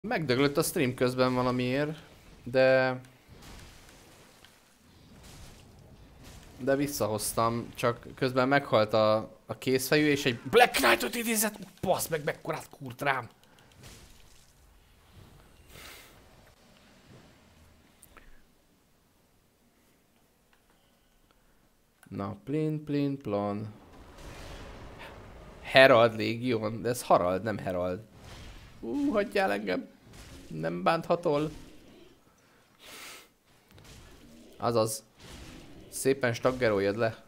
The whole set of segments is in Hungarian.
Megdöglött a stream közben valamiért, de... De visszahoztam, csak közben meghalt a kézfejű és egy Black Knight-ot idézett, basz meg, mekkorát kúrt rám. Na, plin plon. Herald Légion, de ez Harald, nem Herald. Hagyjál engem. Nem bánthatol. Azaz. Szépen staggeroljad le.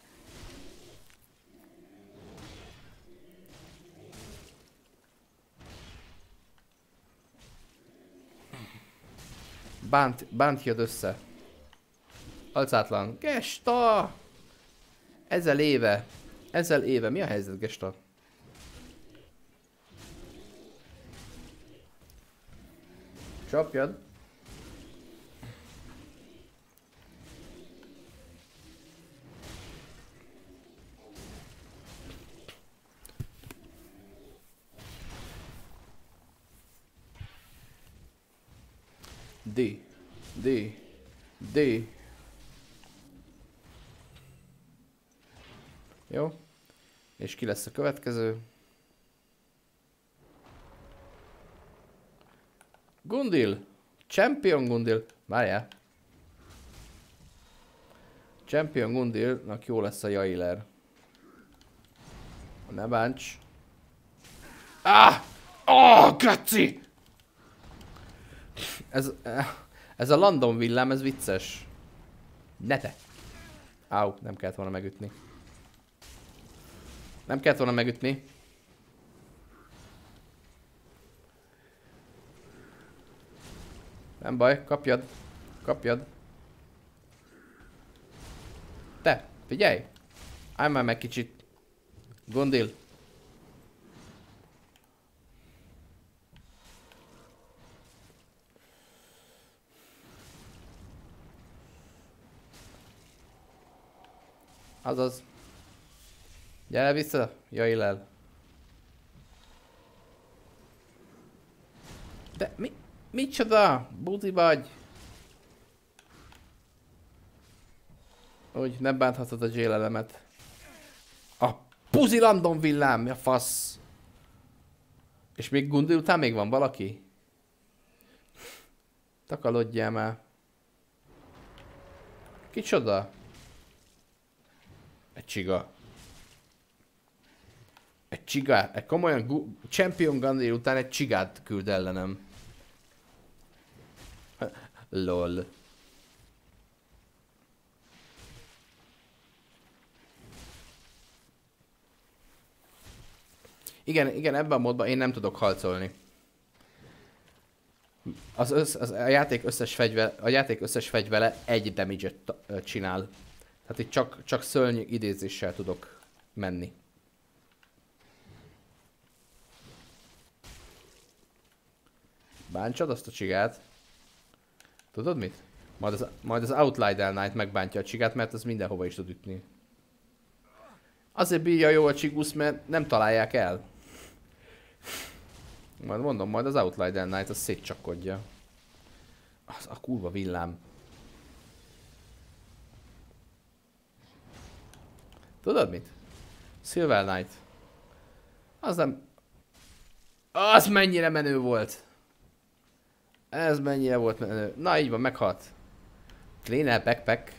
Bántjad össze. Alcátlan. Gesta! Ezel éve. Mi a helyzet, Gesta? Csapjad. D. Jó. És ki lesz a következő? Gundil. Champion Gundil. Várjál. Champion Gundilnak jó lesz a Jailer. Ne bánts. Kaci! Ez a London villám, ez vicces. Ne te! Nem kellett volna megütni. Nem kellett volna megütni. Nem baj, kapjad. Te, figyelj! Állj már meg kicsit. Gundil. Azaz. Gyere vissza, Jailel. De micsoda? Buzi vagy? Úgy, nem bánthatod a jailelemet. A puzi London villám, mi a fasz? És még Gundil után még van valaki? Takalodjál már. Kicsoda? Egy csiga. Egy komolyan Champion Gundil után egy csigát küld ellenem. Lol. Igen, ebben a módban én nem tudok harcolni. A játék összes fegyvere egy damage-et csinál. Tehát itt csak szörny idézéssel tudok menni. Bántsad azt a csigát. Tudod mit? Majd az Outrider Knight megbántja a csigát, mert az mindenhova is tud ütni. Azért bírja jó a csigusz, mert nem találják el. Majd mondom, majd az Outrider Knight az szétcsakkodja. Az a kurva villám. Tudod mit? Silver Knight. Az nem... Az mennyire menő volt. Ez mennyire volt menő. Na így van, meghalt. Cleaner backpack.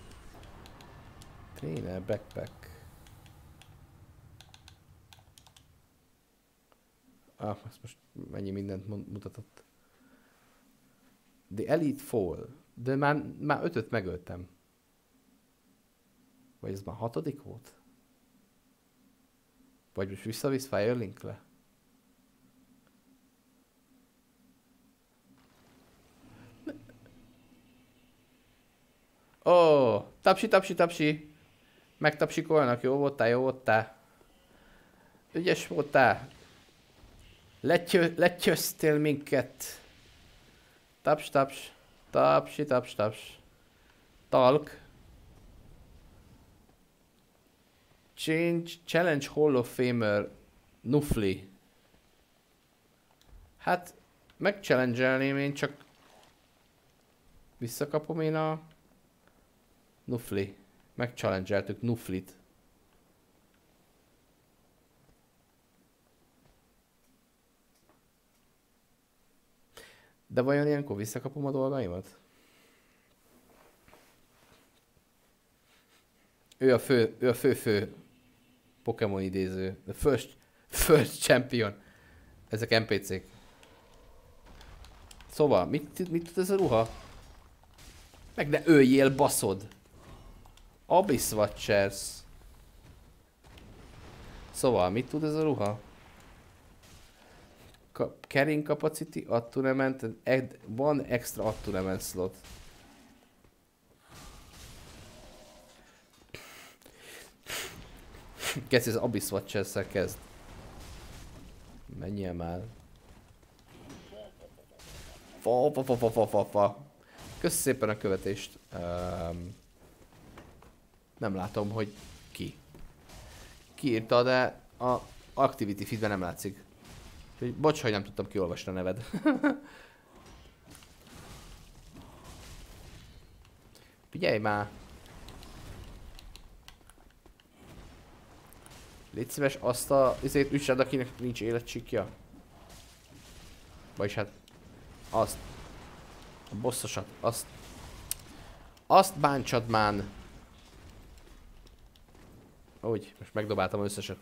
Ezt most mennyi mindent mutatott. The Elite Fall. De már 5-öt megöltem. Vagy ez már 6. volt? Vagy most visszavisz Firelink-le? Tapsi. Megtapsikolnak, jó voltál. Ügyes voltál. Letyöztél minket. Taps. Talk. Challenge Hall of Famer Nufli. Hát megchallenge-elném én, csak visszakapom én a Nufli. Megchallenge-eltük Nuflit. De vajon ilyenkor visszakapom a dolgaimat? Ő a fő Pokémon idéző. The first champion. Ezek NPC-k. Szóval, mit tud ez a ruha? Meg ne öljél, baszod! Abyss Watchers. Szóval, mit tud ez a ruha? Carrying capacity, attunement, one extra attunement slot. Kezdj, az Abyss Watchers-szel kezd. Menjél már. Fa. Kösz szépen a követést. Nem látom, hogy ki. Ki írta, de a Activity feedben nem látszik. Úgyhogy bocs, hogy nem tudtam kiolvasni a neved. Figyelj már! Légy szíves, azt a izét üssed, akinek nincs életcsikja. Vagyis hát azt. A bosszosat, azt. Azt bántsad már! Úgy, most megdobáltam összeset.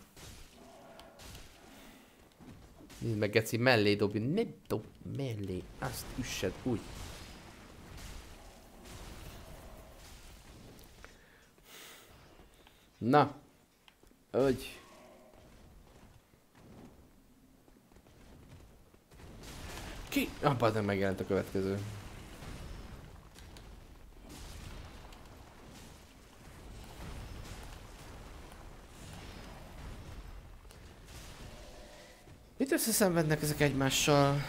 Nézd meg, geci, mellé dobj, ne dob mellé, azt üssed, úgy. Na. Úgy. Ki? Ah, megjelent a következő. Mit összeszenvednek ezek egymással?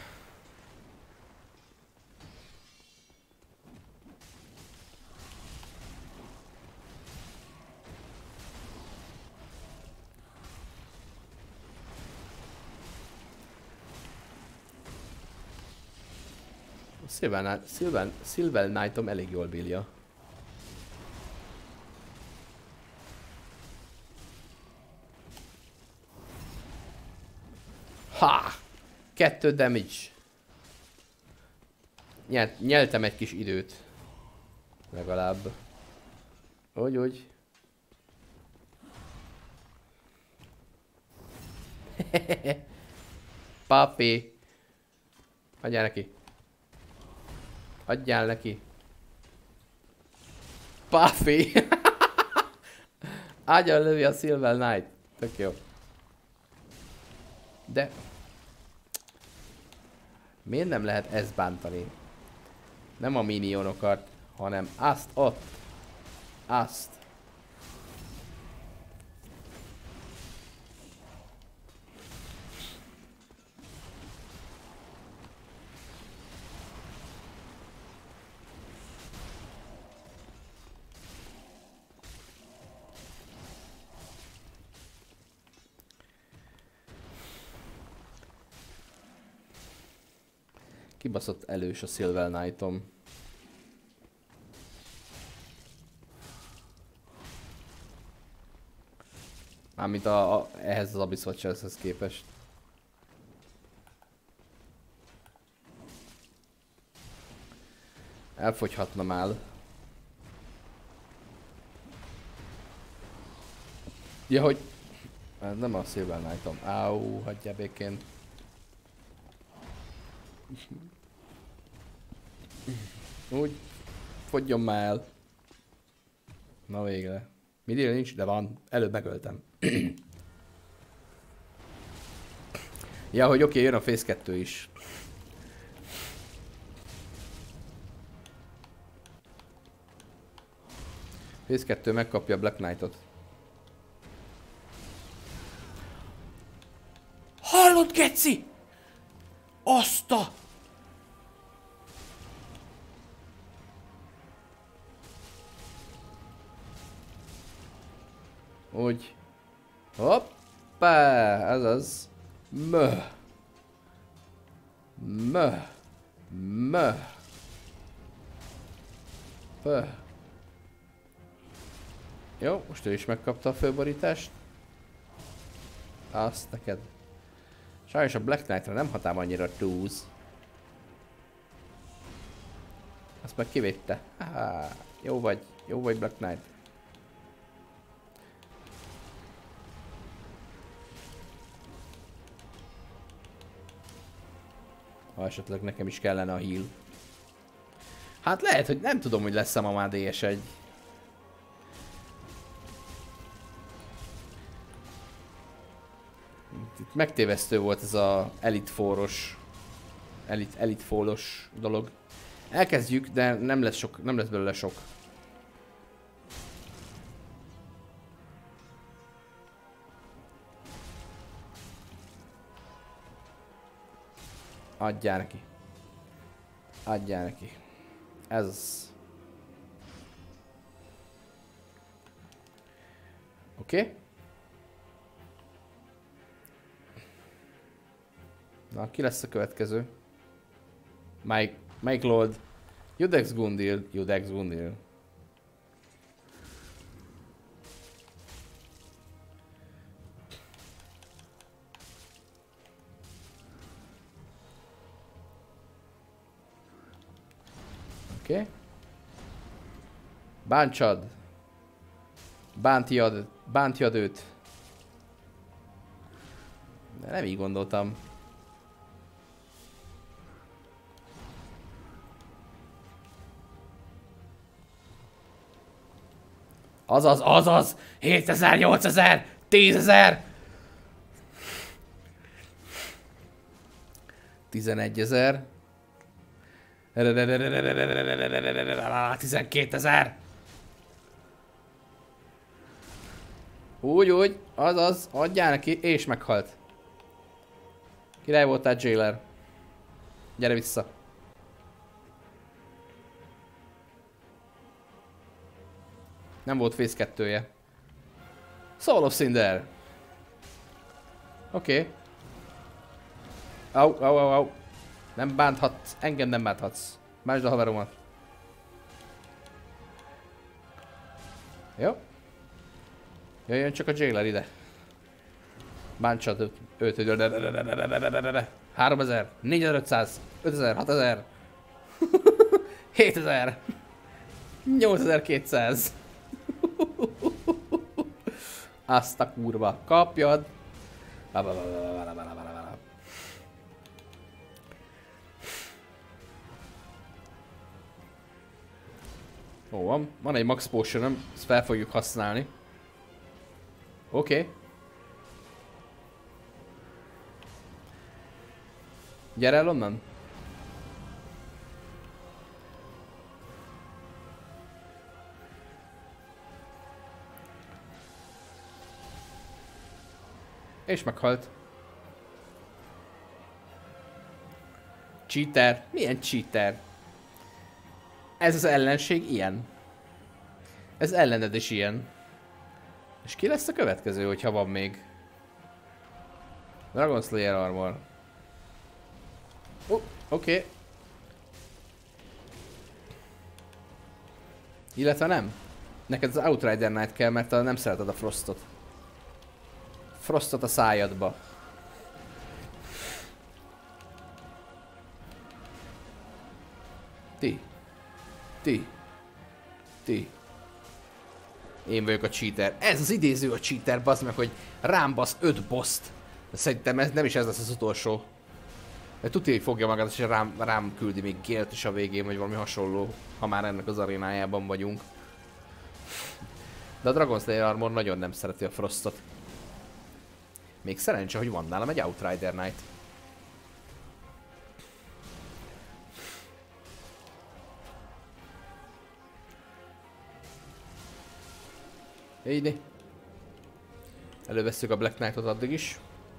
Silver Knight-om elég jól bírja. Ha! 2 damage. Nyeltem egy kis időt. Legalább. Úgy. Papi. Adjál neki. Adjál neki. Puffy! Ágyal lövi a Silver Knight. Tök jó. De... miért nem lehet ezt bántani? Nem a minionokat, hanem azt ott. Azt. Kibaszott elős a Silver Knight-om. Mármint ehhez az Abyss Watchershez képest. Elfogyhatna már. Ja, hogy... ez nem a Silver Knight-om. Áú, hagyjál békén. Úgy, fogyjon már el. Na végre. Midire nincs, de van. Előbb megöltem. Ja, hogy oké, jön a Phase 2 is. Phase 2 megkapja a Black Knight-ot. Hallod, geci? Azt a... úgy. Hoppá! Ez az. Möh. Möh. Pöh. Jó, most ő is megkapta a főborítást. Azt neked. Sajnos a Black Knight-ra nem hatám annyira túz. Azt meg kivédte. Jó vagy Black Knight. Ha esetleg nekem is kellene a heal. Hát lehet, hogy nem tudom, hogy lesz-e ma már DS1. Itt megtévesztő volt ez a Elite Four-os, Elite Fall-os dolog. Elkezdjük, de nem lesz belőle sok. Adjál neki. Adjál neki. Ez az. Oké. Na, ki lesz a következő? Mike Lord. Judex Gundil. Judex Gundil. Oké. Bántsad. Bántjad őt. De nem így gondoltam. Azaz! 7000, 8000, 10.000! 11.000. 12.000. Úgy, azaz, adjál neki, és meghalt. Király voltál, Jailer. Gyere vissza. Nem volt Phase 2-je. Soul of Cinder. Oké. Au. Nem bánthatsz. Engem nem bánthatsz. Másd a haveromat. Jó. Jöjjön csak a Jailer ide. Bántsad őt. 3000, 4500, 5000, 6000, 7000, 8200. Azt a kurva. Kapjad. Ó, van egy max potionom, ezt fel fogjuk használni. Oké. Gyere el onnan. És meghalt. Cheater. Milyen cheater? Ez az ellenség ilyen. Ez ellened is ilyen. És ki lesz a következő, hogyha van még? Dragon Slayer Armor. Oké. Illetve nem. Neked az Outrider Knight kell, mert nem szereted a Frostot. Frostot a szájadba. Ti. Én vagyok a cheater. Ez az idéző a cheater, bazd meg, hogy rám basz 5 boszt. De szerintem nem is ez lesz az utolsó. De tudja, hogy fogja magát, és rám küldi még Gale-t is a végén, vagy valami hasonló, ha már ennek az arénájában vagyunk. De a Dragon Slayer Armor nagyon nem szereti a Frostot. Még szerencse, hogy van nálam egy Outrider Knight. Így. Elővesszük a Black Knight-ot addig is.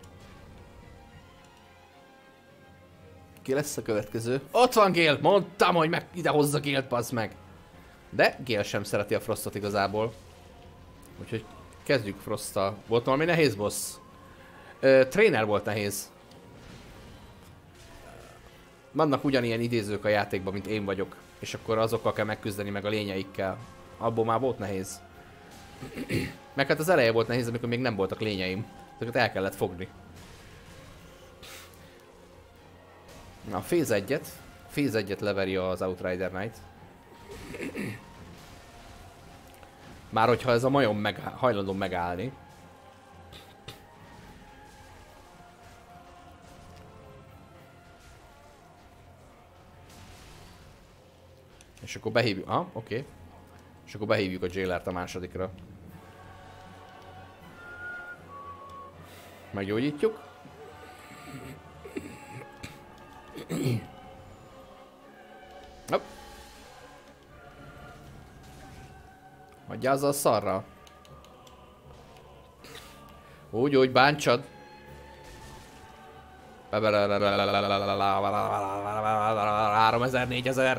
Ki lesz a következő? Ott van Gale! Mondtam, hogy meg ide hozza Gale-t, bazd meg! De Gale sem szereti a Frostot igazából. Úgyhogy kezdjük Frosttal. Volt valami nehéz boss? Trainer volt nehéz. Vannak ugyanilyen idézők a játékban, mint én vagyok. És akkor azokkal kell megküzdeni, meg a lényeikkel. Abból már volt nehéz. Meg hát az eleje volt nehéz, amikor még nem voltak lényeim. Ezeket el kellett fogni. Na, Phase 1-et. Phase 1-et leveri az Outrider Knight. Már hogyha ez a majom hajlandó megállni. És akkor behívjuk... Ah, oké. És akkor behívjuk a Jailert a másodikra. Meggyógyítjuk. Hopp. Hagyjál azzal a szarra. Úgy, bántsad. 3000, 4000.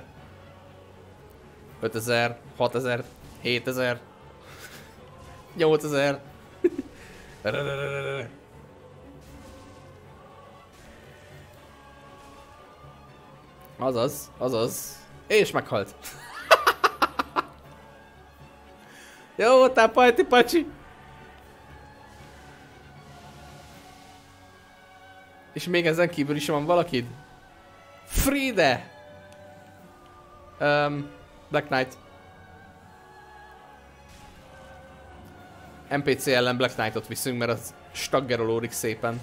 5000, 6000, 7000. 8000. Azaz. És meghalt. Jó voltál, Pajti Pacsi. És még ezen kívül is van valakid? Friede! Black Knight. NPC ellen Black Knightot viszünk, mert az staggerolódik szépen.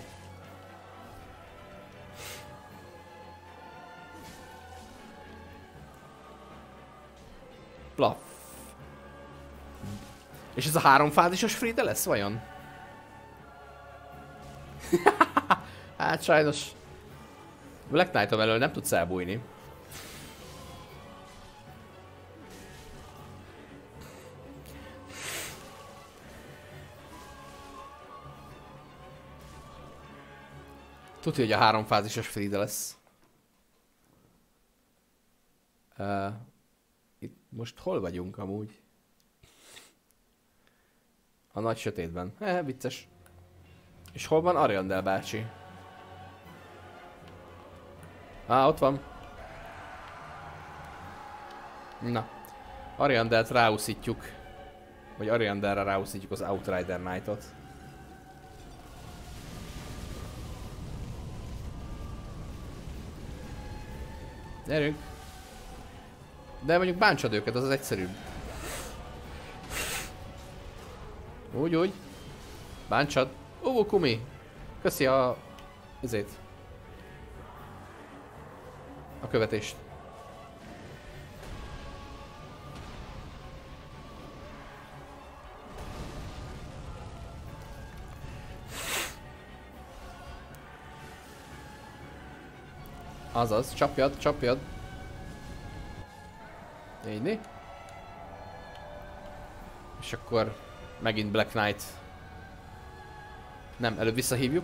Plaf. És ez a 3 fázisos Friede lesz vajon? Hát sajnos Black Knight-om elől nem tudsz elbújni. Tudja, hogy a 3 fázisos Friede lesz. Itt most hol vagyunk amúgy? A nagy sötétben. Vicces. És hol van Ariandel bácsi? Ott van. Na. Ariandelt ráúszítjuk. Vagy Ariandelre ráúszítjuk az Outrider Knight-ot. Gyerünk. De mondjuk bántsad őket, az az egyszerűbb. Úgy. Bántsad. Kumi. Köszi a... ezért. A követést. Azaz, csapjad. Így. És akkor megint Black Knight. Nem, előbb visszahívjuk.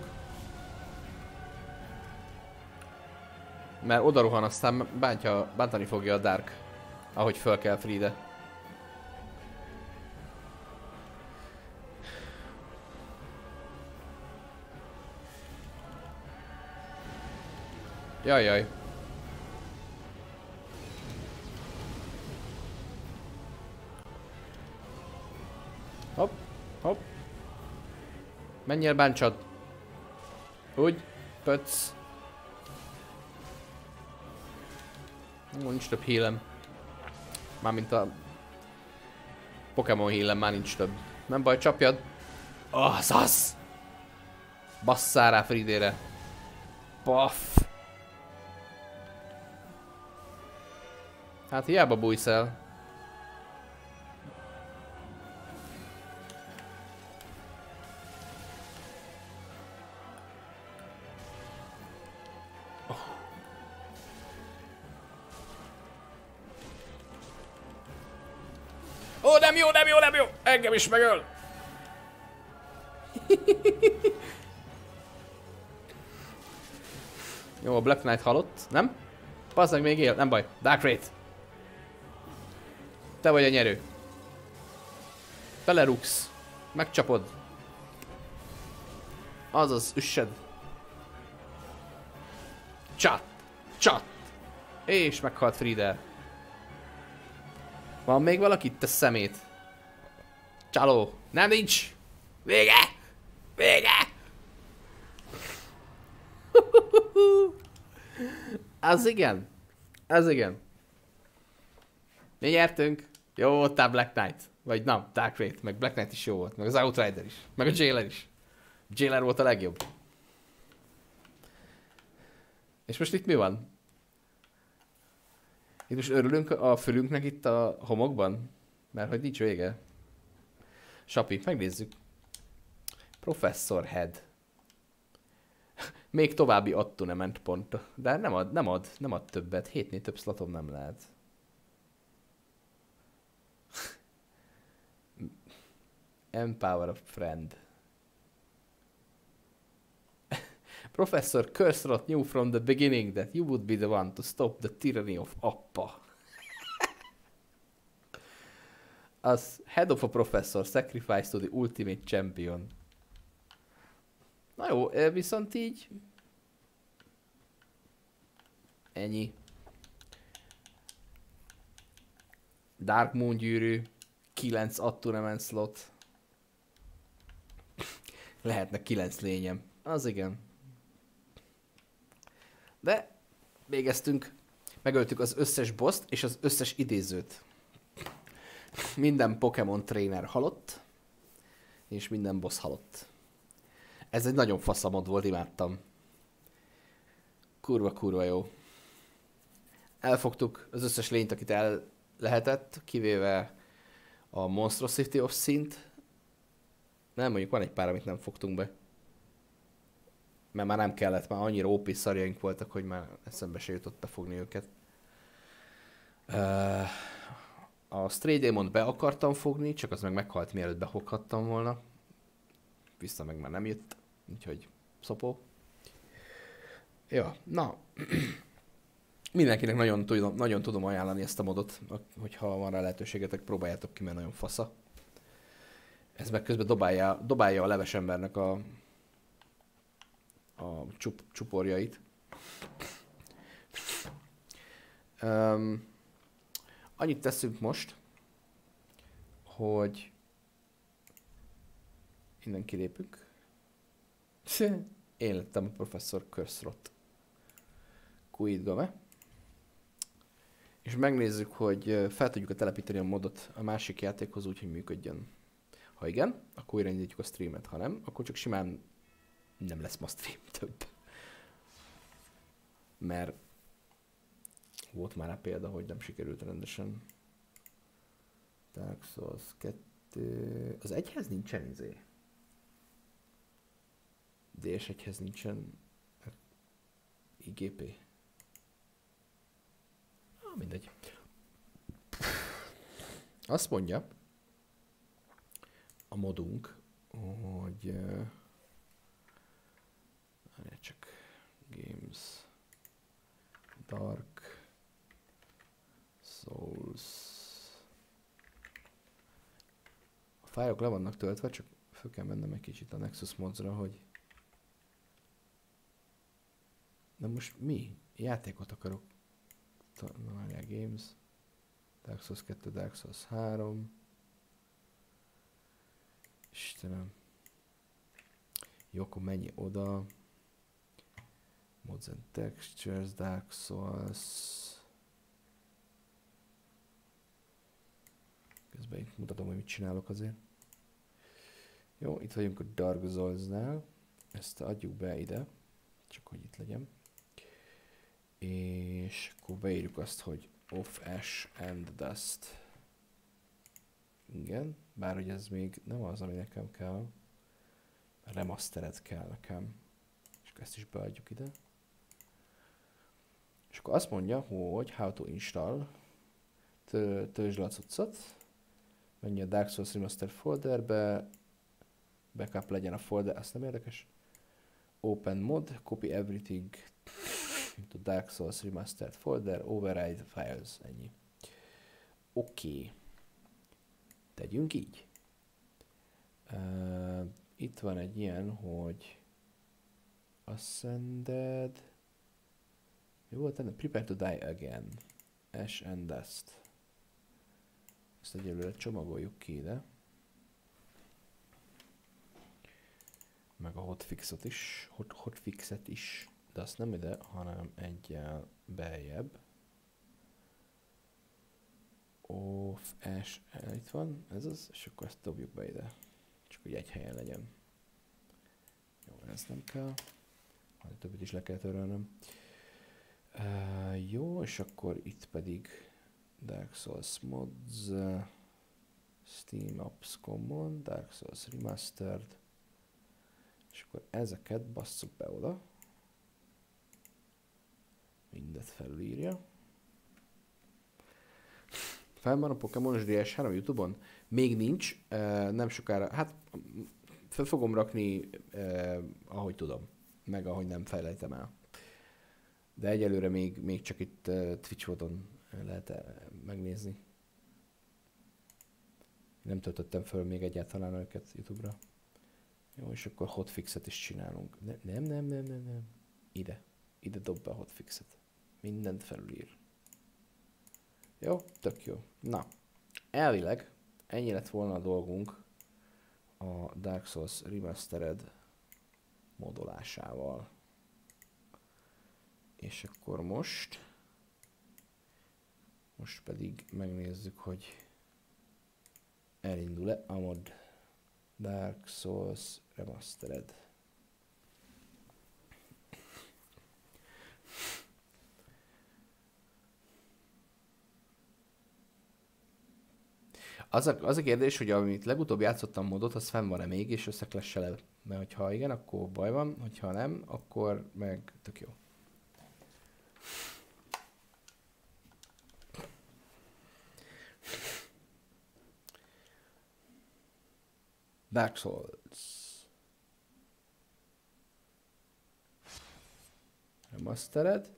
Mert oda rohan, aztán bántani fogja a Dark. Ahogy föl kell Friede. Jaj. Hopp. Menjél, bántsad. Úgy. Pöc. Nincs több healem. Mármint a... Pokémon healem már nincs több. Nem baj, csapjad. Azaz! Basszál rá Friedére. Paff! Hát hiába bújsz el. Nem jó! Engem is megöl! Jó, a Black Knight halott, nem? Bazzeg még él, nem baj. Dark Wraith. Te vagy a nyerő. Belerúgsz. Megcsapod. Azaz, üssed. Csat. És meghalt Frieder. Van még valaki? Te szemét. Csaló. Nem nincs. Vége! Vége! Az igen. Az igen. Mi nyertünk. Jó voltál Black Knight. Vagy nem, Dark Fate. Meg Black Knight is jó volt. Meg az Outrider is. Meg a Jailer is. Jailer volt a legjobb. És most itt mi van? Itt most örülünk a fülünknek itt a homokban? Mert hogy nincs vége. Sapi, megnézzük. Professor Head. Még további attunement pont. De nem ad többet. 7-nél több slotom nem lehet. Empower a friend. Professor Curserot knew from the beginning that you would be the one to stop the tyranny of Appa. As head of a professor sacrificed to the ultimate champion. Na jó, viszont így... Ennyi. Dark Moon gyűrű. 9 attunement slot. Lehetne 9 lényem. Az igen. De végeztünk. Megöltük az összes bosst és az összes idézőt. Minden Pokémon trainer halott. És minden boss halott. Ez egy nagyon faszamod volt, imádtam. Kurva jó. Elfogtuk az összes lényt, akit el lehetett, kivéve a Monstrosity of Synth. Nem, mondjuk van egy pár, amit nem fogtunk be. Mert már nem kellett, már annyira OP szarjaink voltak, hogy már eszembe se jutott befogni őket. A Stray Demont be akartam fogni, csak az meg meghalt, mielőtt befoghattam volna. Vissza meg már nem jött, úgyhogy szopó. Ja, na. Mindenkinek nagyon tudom ajánlani ezt a modot, hogyha van rá lehetőségetek, próbáljátok ki, mert nagyon fasza. Ez meg közben dobálja a leves embernek a csuporjait. Annyit teszünk most, hogy innen kilépünk. Én lettem a Professor Curserot. Quidgame. És megnézzük, hogy fel tudjuk telepíteni a modot a másik játékhoz úgy, hogy működjön. Ha igen, akkor újraindítjuk a streamet. Ha nem, akkor csak simán nem lesz ma stream több. Mert volt már rá példa, hogy nem sikerült rendesen. Dark Souls 2... Az egyhez nincsen izé. DS1-hez nincsen IGP. Mindegy. Azt mondja a modunk, hogy csak Games Dark Souls. A fájlok le vannak töltve, csak föl kell mennem egy kicsit a Nexus Mods-ra, hogy... De most mi? Játékot akarok. Várjál, Games. Dark Souls 2, Dark Souls 3. Istenem. Jó, akkor menj oda. Mods and Textures, Dark Souls. Közben itt mutatom, hogy mit csinálok azért. Jó, itt vagyunk a Dark Souls-nál. Ezt adjuk be ide. Csak hogy itt legyen. És akkor beírjuk azt, hogy Off Ash and Dust. Igen, bár hogy ez még nem az, ami nekem kell. Remastered kell nekem. És akkor ezt is beadjuk ide. És akkor azt mondja, hogy how to install. Töltsd le a cuccot. Menj a Dark Souls Remastered folderbe. Backup legyen a folder, azt nem érdekes. Open mod, copy everything to Dark Souls Remastered folder, override files, ennyi. Oké. Tegyünk így. Itt van egy ilyen, hogy Ascended, Mi volt ennek? Prepare to die again. Ash and Dust. Ezt egyelőre csomagoljuk ki ide. Meg a hotfixet is. Hotfixet is. De azt nem ide, hanem egyel beljebb. Off, Ash, itt van, ez az, és akkor ezt dobjuk be ide. Csak hogy egy helyen legyen. Jó, ez nem kell. A többit is le kell törölnöm. Jó, és akkor itt pedig Dark Souls Mods, Steam Apps Common, Dark Souls Remastered, és akkor ezeket basszuk be oda. Mindet felülírja. Fenn van a Pokémonos DS3 YouTube-on? Még nincs, nem sokára, hát fel fogom rakni, ahogy tudom, meg ahogy nem fejlejtem el. De egyelőre még csak itt Twitch-on lehet megnézni. Nem töltöttem föl még egyáltalán őket YouTube-ra. Jó, és akkor hotfixet is csinálunk. Nem. Ide dob be a hotfixet. Mindent felülír. Jó, tök jó. Na, elvileg ennyi lett volna a dolgunk a Dark Souls Remastered modolásával. És akkor most pedig megnézzük, hogy elindul-e a mod. Dark Souls Remastered. Az a kérdés, hogy amit legutóbb játszottam modot, az fenn van-e még, és összeklesse le. Mert hogyha igen, akkor baj van, hogyha nem, akkor meg tök jó. Dark Souls. Remastered.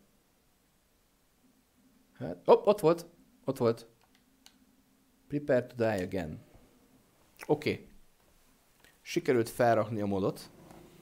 Hát, ott volt. Prepare to die again. Oké. Sikerült felrakni a modot.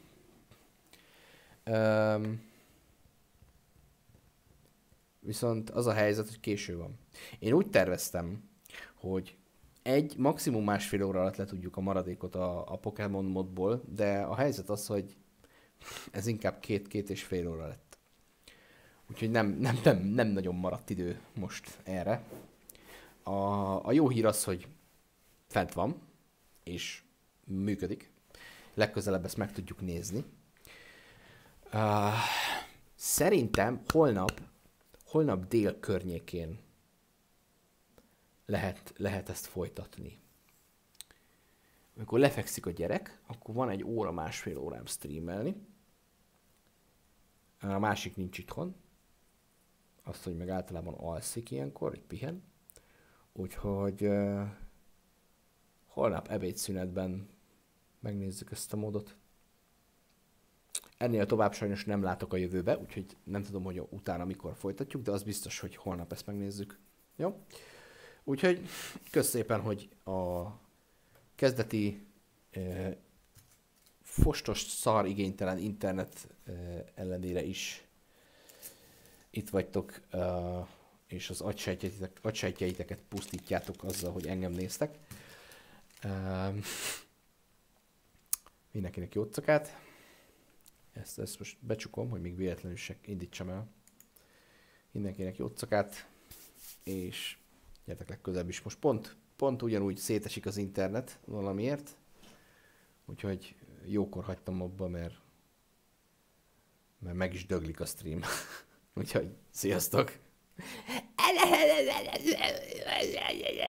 Viszont az a helyzet, hogy késő van. Én úgy terveztem, hogy maximum másfél óra alatt le tudjuk a maradékot a Pokémon modból, de a helyzet az, hogy ez inkább két és fél óra lett. Úgyhogy nem nagyon maradt idő most erre. A jó hír az, hogy fent van, és működik. Legközelebb ezt meg tudjuk nézni. Szerintem holnap dél környékén lehet ezt folytatni. Amikor lefekszik a gyerek, akkor van egy óra, másfél órám streamelni. A másik nincs itthon. Azt, hogy meg általában alszik ilyenkor, hogy pihen. Úgyhogy holnap ebédszünetben megnézzük ezt a modot. Ennél tovább sajnos nem látok a jövőbe, úgyhogy nem tudom, hogy utána mikor folytatjuk, de az biztos, hogy holnap ezt megnézzük. Jó? Úgyhogy kösz szépen, hogy a kezdeti fostos, szar, igénytelen internet ellenére is itt vagytok, és az agysejtjeiteket pusztítjátok azzal, hogy engem néztek. Mindenkinek jó cakát. Ezt most becsukom, hogy még véletlenül se indítsam el. Mindenkinek jó cakát, és gyertek legközelebb is. Most pont ugyanúgy szétesik az internet valamiért. Úgyhogy jókor hagytam abba, mert meg is döglik a stream. Úgyhogy sziasztok!